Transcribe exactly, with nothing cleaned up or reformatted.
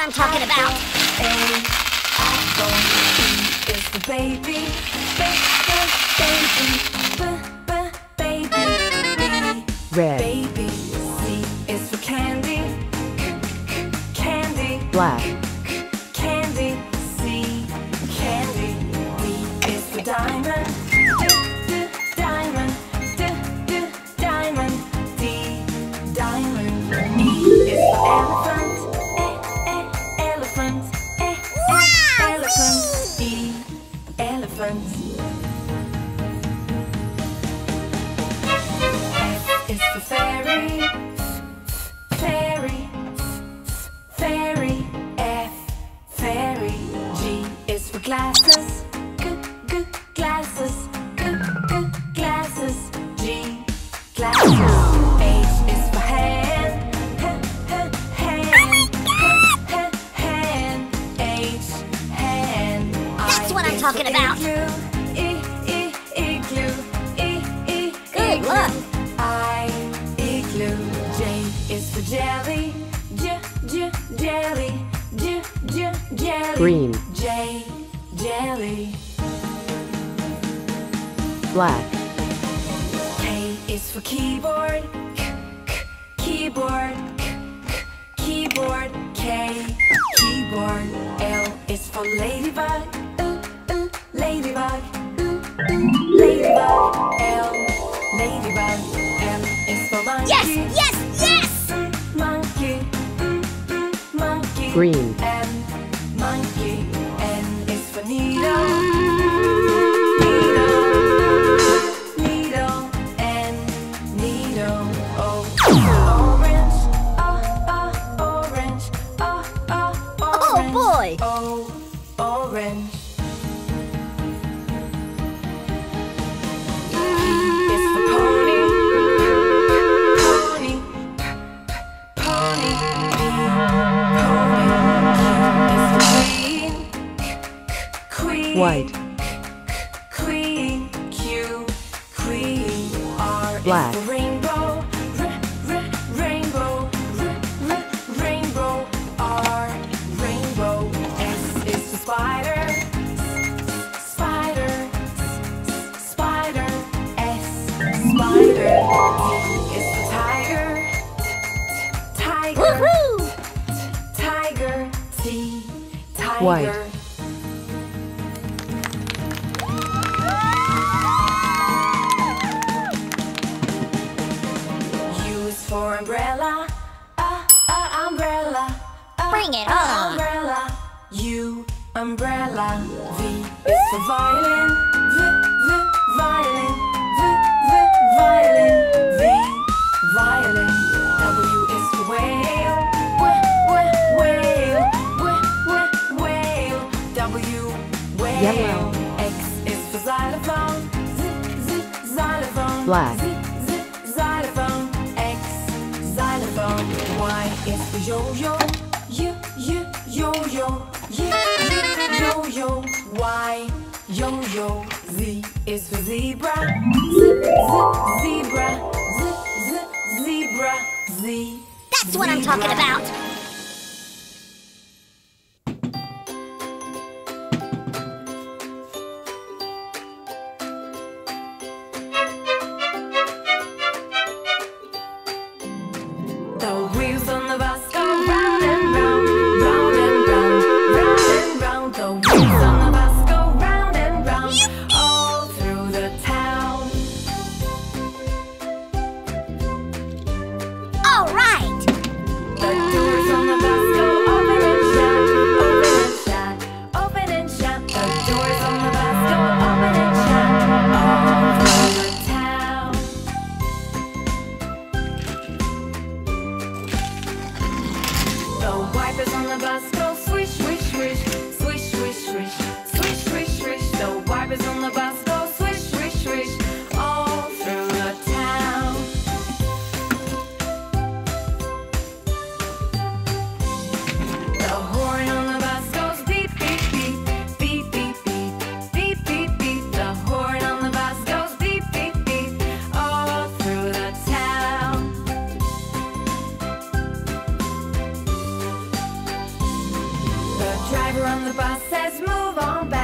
I'm talking about. A, apple. B is for baby. B, b, baby. B, b, baby. B, Red. baby. C is for candy. C, c, candy. Black. C, candy. C, candy. D is for diamond. D, d, diamond. D, d, diamond. D, diamond. E is for elephant. Elephant, eh, eh, elephant, E, elephant. F is for fairy, fairy, fairy, F, fairy. G is for glasses, g, g, glasses, g, g, glasses, G, glasses. H is for hand, h, h, hand. That's what I'm talking about. Igloo, I, I, igloo, I, I, Good luck. I, igloo. J is for jelly, j, j, jelly, j, j, jelly. Green. J, jelly. Black. K is for keyboard, k, k, keyboard, k, k, keyboard, K, keyboard. L is for ladybug, ooh, ooh, ladybug, ooh, ooh, ladybug. L, ladybug. M is for monkey. Yes, yes, yes! Mm, monkey, mm, mm, monkey. Green. M, monkey. N is for needle. Needle, needle, N, needle. O, orange, oh, oh, orange, oh, oh, Oh orange. boy! O, orange. P is for pony. Pony. Pony. P, pony. Q is for queen. Queen. White. Queen. Q, queen. R Black. is for rainbow. R, r, rainbow. R, r, rainbow. R, rainbow. S is for spider. S, spider. S, spider. S, spider. T is for tiger. T, t, tiger. Woohoo! Tiger. T, tiger. White. U is for umbrella. Uh, uh, umbrella. Uh, Bring it uh, on. Umbrella. U, umbrella. V is for violin. V, v, violin. V, v, violin. V, violin. W is for whale. W, w, whale. W, w, whale. W, whale. Yellow. X is for xylophone. Z, z, xylophone. Black. Z, z, xylophone. X, xylophone. Y is for yo-yo. Y, y, yo-yo. Y, y, yo-yo. Y, yo-yo. Z is for zebra. Z, z, zebra. Z, z, zebra. Z. That's what I'm talking zebra. about. The wheels on the bus go round and round, round and round, round and round. The wheels on the bus go round and round, all through the town. All right! The doors When the bus says move on back.